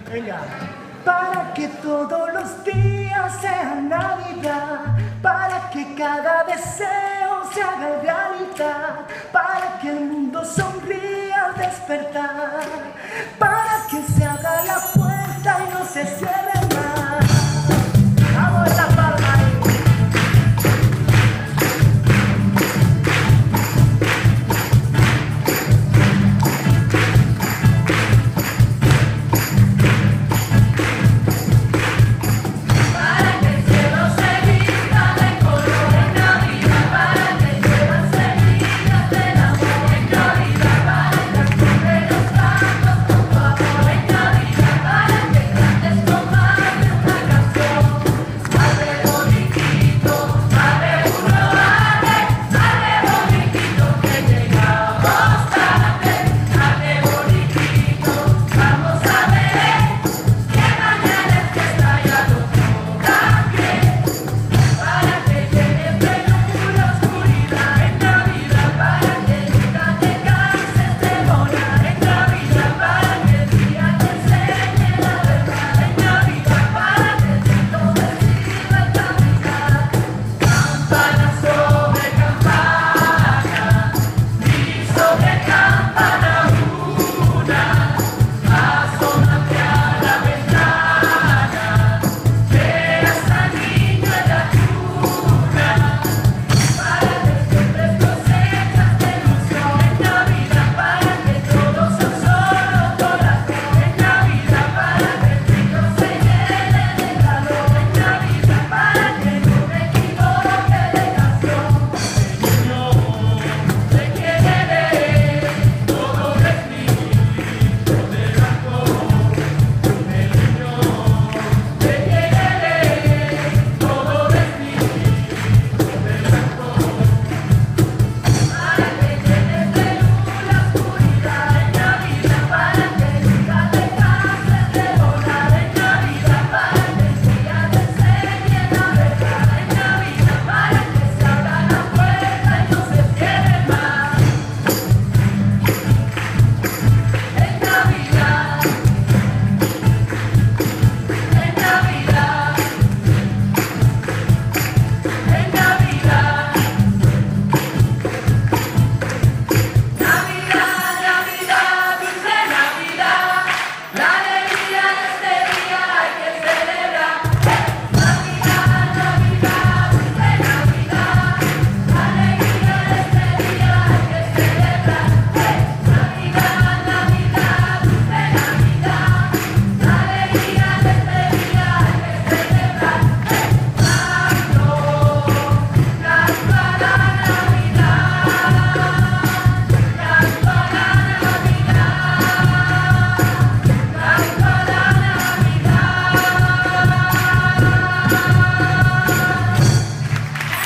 Venga. Para que todos los días sean Navidad, para que cada deseo se haga realidad, para que el mundo sonría al despertar, para que se abra la puerta y no se cierre más. Vamos a la palma ahí.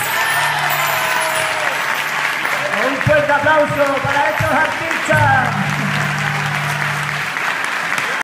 Un fuerte aplauso para estos artistas.